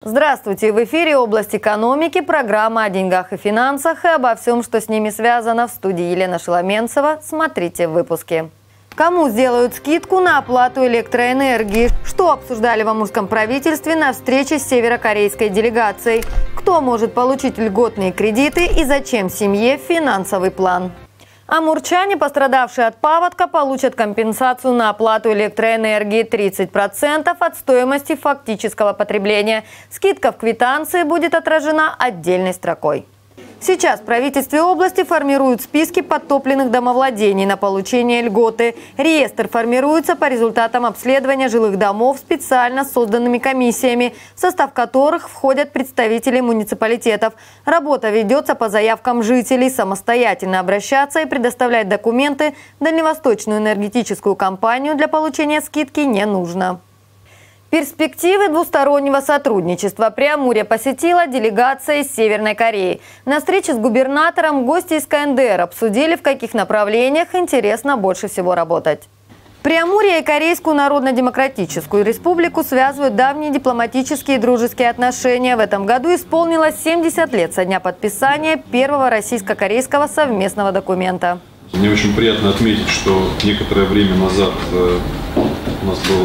Здравствуйте! В эфире «Область экономики», программа о деньгах и финансах и обо всем, что с ними связано. В студии Елена Шеломенцева. Смотрите в выпуске. Кому сделают скидку на оплату электроэнергии? Что обсуждали в амурском правительстве на встрече с северокорейской делегацией? Кто может получить льготные кредиты и зачем семье финансовый план? Амурчане, пострадавшие от паводка, получат компенсацию на оплату электроэнергии 30% от стоимости фактического потребления. Скидка в квитанции будет отражена отдельной строкой. Сейчас в правительстве области формируют списки подтопленных домовладений на получение льготы. Реестр формируется по результатам обследования жилых домов специально созданными комиссиями, в состав которых входят представители муниципалитетов. Работа ведется по заявкам жителей. Самостоятельно обращаться и предоставлять документы в Дальневосточную энергетическую компанию для получения скидки не нужно. Перспективы двустороннего сотрудничества Преамурье посетила делегация из Северной Кореи. На встрече с губернатором гости из КНДР обсудили, в каких направлениях интересно больше всего работать. Преамурье и Корейскую Народно-Демократическую Республику связывают давние дипломатические и дружеские отношения. В этом году исполнилось 70 лет со дня подписания первого российско-корейского совместного документа. Мне очень приятно отметить, что некоторое время назад у нас был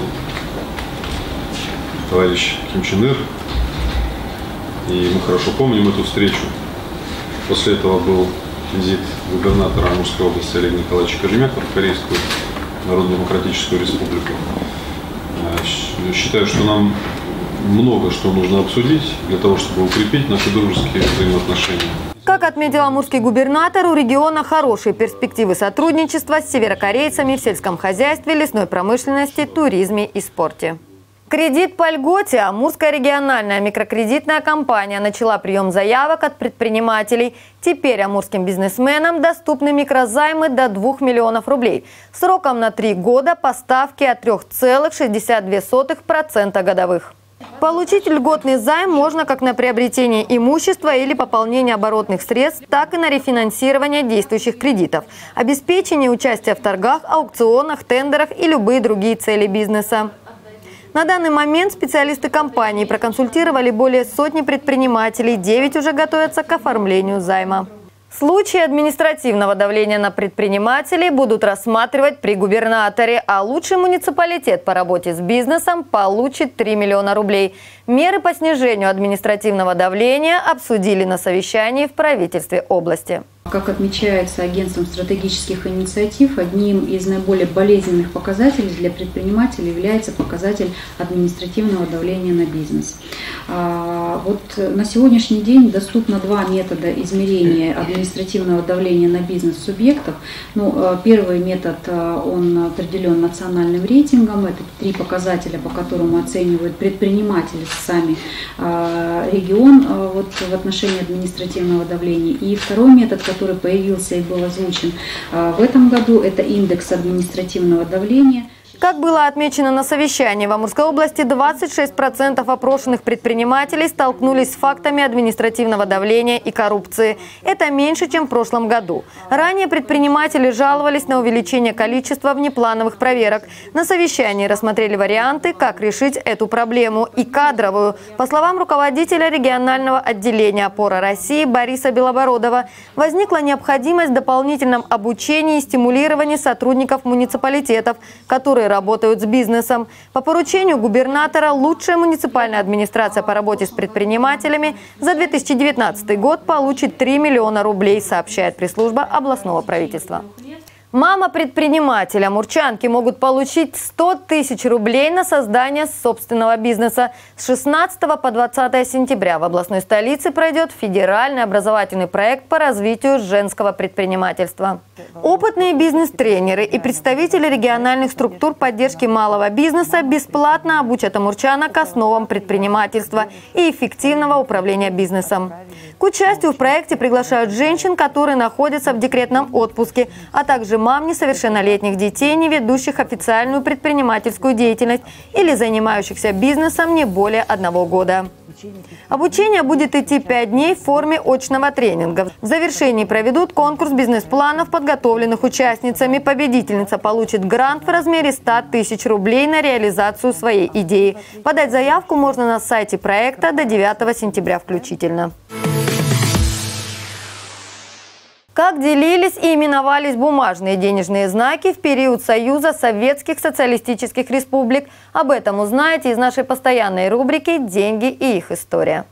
товарищ Ким Чен Ир, и мы хорошо помним эту встречу. После этого был визит губернатора Амурской области Олега Николаевича Кожемякова в Корейскую Народно-Демократическую Республику. Считаю, что нам много что нужно обсудить для того, чтобы укрепить наши дружеские взаимоотношения. Как отметил амурский губернатор, у региона хорошие перспективы сотрудничества с северокорейцами в сельском хозяйстве, лесной промышленности, туризме и спорте. Кредит по льготе. Амурская региональная микрокредитная компания начала прием заявок от предпринимателей. Теперь амурским бизнесменам доступны микрозаймы до 2 миллионов рублей. Сроком на 3 года по ставке от 3,62% годовых. Получить льготный займ можно как на приобретение имущества или пополнение оборотных средств, так и на рефинансирование действующих кредитов, обеспечение участия в торгах, аукционах, тендерах и любые другие цели бизнеса. На данный момент специалисты компании проконсультировали более сотни предпринимателей, 9 уже готовятся к оформлению займа. Случаи административного давления на предпринимателей будут рассматривать при губернаторе, а лучший муниципалитет по работе с бизнесом получит 3 миллиона рублей. Меры по снижению административного давления обсудили на совещании в правительстве области. Как отмечается Агентством стратегических инициатив, одним из наиболее болезненных показателей для предпринимателей является показатель административного давления на бизнес. Вот на сегодняшний день доступно 2 метода измерения административного давления на бизнес-субъектов. Первый метод, он определен национальным рейтингом. Это 3 показателя, по которым оценивают предприниматели сами регион в отношении административного давления. И второй метод, который появился и был озвучен в этом году, это индекс административного давления. Как было отмечено на совещании, в Амурской области 26% опрошенных предпринимателей столкнулись с фактами административного давления и коррупции. Это меньше, чем в прошлом году. Ранее предприниматели жаловались на увеличение количества внеплановых проверок. На совещании рассмотрели варианты, как решить эту проблему и кадровую. По словам руководителя регионального отделения «Опора России» Бориса Белобородова, возникла необходимость в дополнительном обучении и стимулировании сотрудников муниципалитетов, которые работают с бизнесом. По поручению губернатора лучшая муниципальная администрация по работе с предпринимателями за 2019 год получит 3 миллиона рублей, сообщает пресс-служба областного правительства. Мама предпринимателя. Амурчанки могут получить 100 тысяч рублей на создание собственного бизнеса. С 16 по 20 сентября в областной столице пройдет федеральный образовательный проект по развитию женского предпринимательства. Опытные бизнес-тренеры и представители региональных структур поддержки малого бизнеса бесплатно обучат амурчанок основам предпринимательства и эффективного управления бизнесом. К участию в проекте приглашают женщин, которые находятся в декретном отпуске, а также мам несовершеннолетних детей, не ведущих официальную предпринимательскую деятельность или занимающихся бизнесом не более 1 года. Обучение будет идти 5 дней в форме очного тренинга. В завершении проведут конкурс бизнес-планов, подготовленных участницами. Победительница получит грант в размере 100 тысяч рублей на реализацию своей идеи. Подать заявку можно на сайте проекта до 9 сентября включительно. Как делились и именовались бумажные денежные знаки в период Союза Советских Социалистических Республик? Об этом узнаете из нашей постоянной рубрики «Деньги и их история».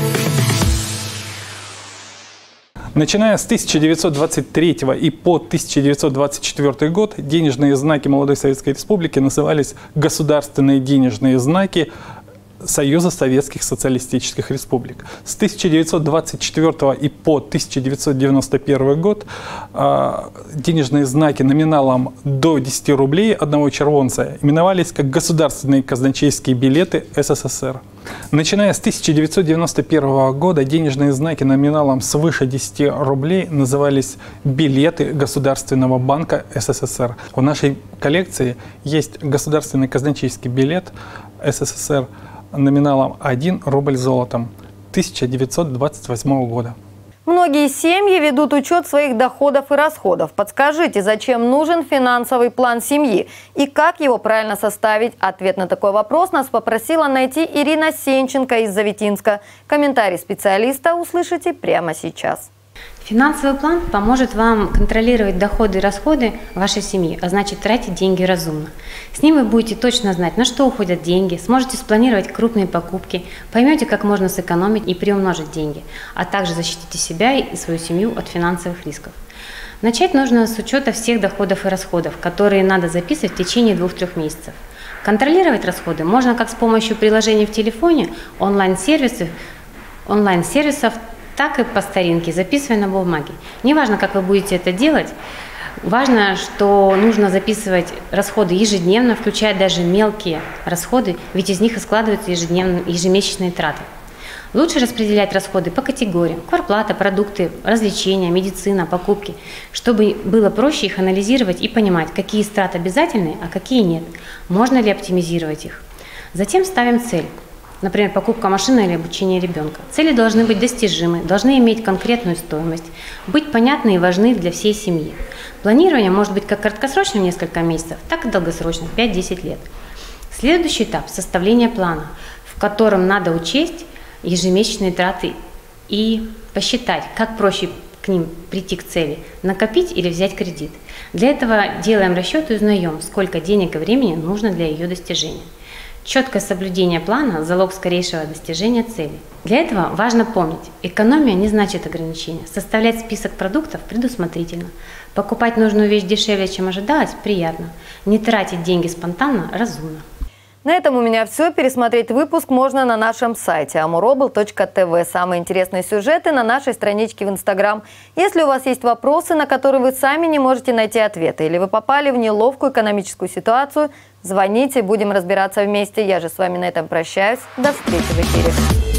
Начиная с 1923 и по 1924 год денежные знаки Молодой Советской Республики назывались государственные денежные знаки Союза Советских Социалистических Республик. С 1924 и по 1991 год денежные знаки номиналом до 10 рублей одного червонца именовались как государственные казначейские билеты СССР. Начиная с 1991 года денежные знаки номиналом свыше 10 рублей назывались билеты Государственного банка СССР. В нашей коллекции есть государственный казначейский билет СССР номиналом 1 рубль золотом 1928 года. Многие семьи ведут учет своих доходов и расходов. Подскажите, зачем нужен финансовый план семьи и как его правильно составить? Ответ на такой вопрос нас попросила найти Ирина Сенченко из Завитинска. Комментарий специалиста услышите прямо сейчас. Финансовый план поможет вам контролировать доходы и расходы вашей семьи, а значит тратить деньги разумно. С ним вы будете точно знать, на что уходят деньги, сможете спланировать крупные покупки, поймете, как можно сэкономить и приумножить деньги, а также защитите себя и свою семью от финансовых рисков. Начать нужно с учета всех доходов и расходов, которые надо записывать в течение 2-3 месяцев. Контролировать расходы можно как с помощью приложений в телефоне, онлайн-сервисов, так и по старинке, записывая на бумаге. Неважно, как вы будете это делать, важно, что нужно записывать расходы ежедневно, включая даже мелкие расходы, ведь из них и складываются ежемесячные траты. Лучше распределять расходы по категориям: квартплата, продукты, развлечения, медицина, покупки, чтобы было проще их анализировать и понимать, какие из трат обязательны, а какие нет, можно ли оптимизировать их. Затем ставим цель. Например, покупка машины или обучение ребенка. Цели должны быть достижимы, должны иметь конкретную стоимость, быть понятны и важны для всей семьи. Планирование может быть как краткосрочным несколько месяцев, так и долгосрочным 5-10 лет. Следующий этап – составление плана, в котором надо учесть ежемесячные траты и посчитать, как проще к ним прийти к цели – накопить или взять кредит. Для этого делаем расчет и узнаем, сколько денег и времени нужно для ее достижения. Четкое соблюдение плана – залог скорейшего достижения цели. Для этого важно помнить, экономия не значит ограничения. Составлять список продуктов предусмотрительно. Покупать нужную вещь дешевле, чем ожидалось – приятно. Не тратить деньги спонтанно – разумно. На этом у меня все. Пересмотреть выпуск можно на нашем сайте amurobl.tv. Самые интересные сюжеты на нашей страничке в Instagram. Если у вас есть вопросы, на которые вы сами не можете найти ответы, или вы попали в неловкую экономическую ситуацию, звоните, будем разбираться вместе. Я же с вами на этом прощаюсь. До встречи в эфире.